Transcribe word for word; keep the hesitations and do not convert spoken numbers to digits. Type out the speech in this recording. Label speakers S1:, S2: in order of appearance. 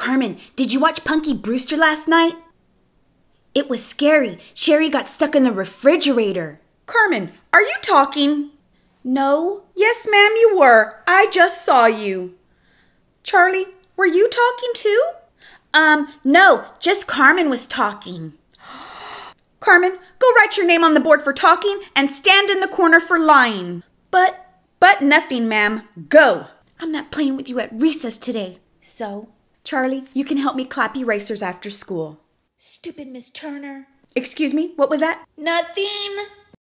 S1: Carmen, did you watch Punky Brewster last night? It was scary. Sherry got stuck in the refrigerator.
S2: Carmen, are you talking?
S1: No.
S2: Yes, ma'am, you were. I just saw you. Charlie, were you talking too?
S1: Um, no, just Carmen was talking.
S2: Carmen, go write your name on the board for talking and stand in the corner for lying.
S1: But,
S2: but nothing, ma'am. Go.
S1: I'm not playing with you at recess today. So,
S2: Charlie, you can help me clap erasers after school.
S1: Stupid Miss Turner.
S2: Excuse me, what was that?
S1: Nothing.